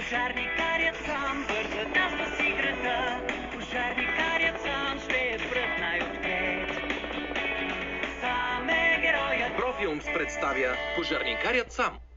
Пожарникарят сам бърза да спаси града. Пожарникарят сам ще е пръв най-отпред. Сам е героят. Профилмс представя Пожарникарят сам.